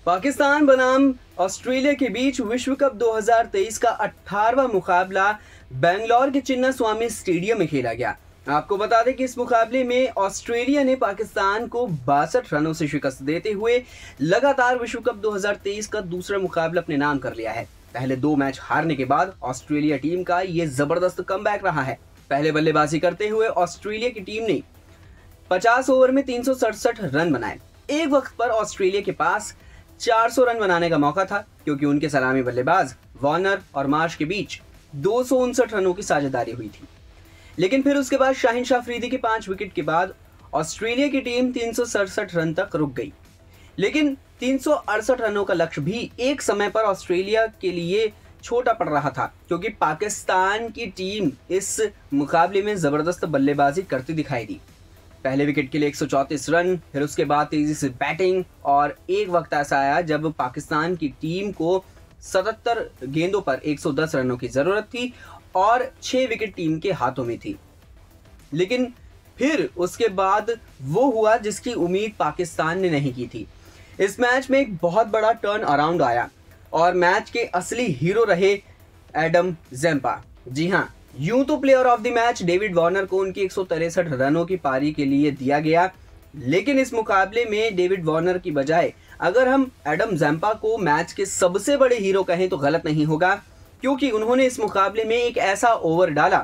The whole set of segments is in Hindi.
पाकिस्तान बनाम ऑस्ट्रेलिया के बीच विश्व कप 2023 का 18वां मुकाबला बेंगलोर के चिन्ना स्वामी स्टेडियम में खेला गया। आपको बता दें कि इस मुकाबले में ऑस्ट्रेलिया ने पाकिस्तान को 62 रनों से शिकस्त देते हुए लगातार विश्व कप 2023 का दूसरा मुकाबला अपने नाम कर लिया है। पहले 2 मैच हारने के बाद ऑस्ट्रेलिया टीम का ये जबरदस्त कमबैक रहा है। पहले बल्लेबाजी करते हुए ऑस्ट्रेलिया की टीम ने 50 ओवर में 367 रन बनाए। एक वक्त पर ऑस्ट्रेलिया के पास 400 रन बनाने का मौका था, क्योंकि उनके सलामी बल्लेबाज वार्नर और मार्श के बीच 259 रनों की साझेदारी हुई थी। लेकिन फिर उसके बाद शाहिन शाह अफरीदी के 5 विकेट के बाद ऑस्ट्रेलिया की टीम 367 रन तक रुक गई। लेकिन 368 रनों का लक्ष्य भी एक समय पर ऑस्ट्रेलिया के लिए छोटा पड़ रहा था, क्योंकि पाकिस्तान की टीम इस मुकाबले में जबरदस्त बल्लेबाजी करती दिखाई दी। पहले विकेट के लिए 134 रन, फिर उसके बाद तेजी से बैटिंग, और एक वक्त ऐसा आया जब पाकिस्तान की टीम को 77 गेंदों पर 110 रनों की जरूरत थी और 6 विकेट टीम के हाथों में थी। लेकिन फिर उसके बाद वो हुआ जिसकी उम्मीद पाकिस्तान ने नहीं की थी। इस मैच में एक बहुत बड़ा टर्न अराउंड आया और मैच के असली हीरो रहे एडम ज़ेम्पा। जी हाँ, यूं तो player of the match David Warner को उनकी 163 रनों की पारी के लिए दिया गया, लेकिन इस मुकाबले में डेविड वार्नर की बजाय अगर हम एडम ज़ेम्पा को मैच के सबसे बड़े हीरो कहें तो गलत नहीं होगा, क्योंकि उन्होंने इस मुकाबले में एक ऐसा ओवर डाला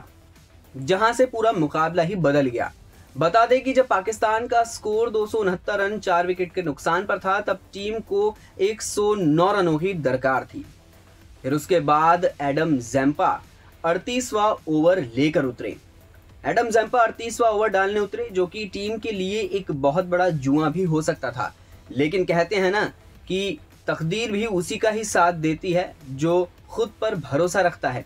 जहां से पूरा मुकाबला ही बदल गया। बता दें कि जब पाकिस्तान का स्कोर 269 रन 4 विकेट के नुकसान पर था, तब टीम को 109 रनों की दरकार थी। फिर उसके बाद एडम ज़ेम्पा 38वां ओवर लेकर उतरे। एडम ज़ेम्पा 38वां ओवर डालने उतरे, जो कि टीम के लिए एक बहुत बड़ा जुआ भी हो सकता था। लेकिन कहते हैं ना कि तकदीर भी उसी का ही साथ देती है जो खुद पर भरोसा रखता है।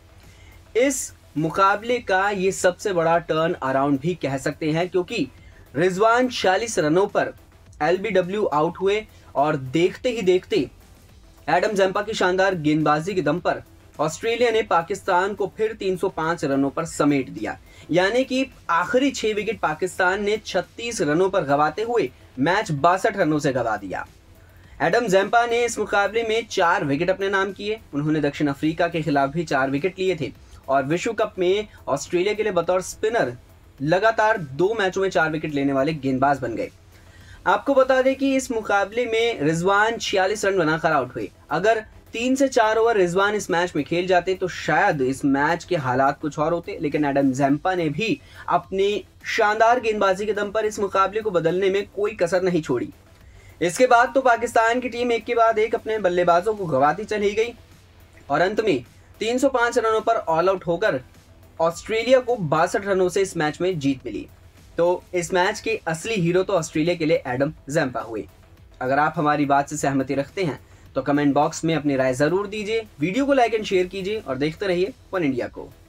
इस मुकाबले का ये सबसे बड़ा टर्न अराउंड भी कह सकते हैं, क्योंकि रिजवान 46 रनों पर एलबीडब्ल्यू आउट हुए और देखते ही देखते एडम ज़ेम्पा की शानदार गेंदबाजी के दम पर ऑस्ट्रेलिया ने पाकिस्तान को फिर 305 रनों पर समेट दिया। यानी कि आखिरी 6 विकेट पाकिस्तान ने 36 रनों पर गंवाते हुए मैच 62 रनों से गंवा दिया। एडम ज़ेम्पा ने इस मुकाबले में 4 विकेट अपने नाम किए। उन्होंने दक्षिण अफ्रीका के खिलाफ भी 4 विकेट लिए थे और विश्व कप में ऑस्ट्रेलिया के लिए बतौर स्पिनर लगातार 2 मैचों में 4 विकेट लेने वाले गेंदबाज बन गए। आपको बता दें कि इस मुकाबले में रिजवान 46 रन बनाकर आउट हुए। अगर 3 से 4 ओवर रिजवान इस मैच में खेल जाते तो शायद इस मैच के हालात कुछ और होते, लेकिन एडम ज़ेम्पा ने भी अपनी शानदार गेंदबाजी के दम पर इस मुकाबले को बदलने में कोई कसर नहीं छोड़ी। इसके बाद तो पाकिस्तान की टीम एक के बाद एक अपने बल्लेबाजों को गंवाती चली गई और अंत में 305 रनों पर ऑल आउट होकर ऑस्ट्रेलिया को 62 रनों से इस मैच में जीत मिली। तो इस मैच के असली हीरो तो ऑस्ट्रेलिया के लिए एडम ज़ेम्पा हुए। अगर आप हमारी बात से सहमति रखते हैं तो कमेंट बॉक्स में अपनी राय जरूर दीजिए, वीडियो को लाइक एंड शेयर कीजिए और देखते रहिए वन इंडिया को।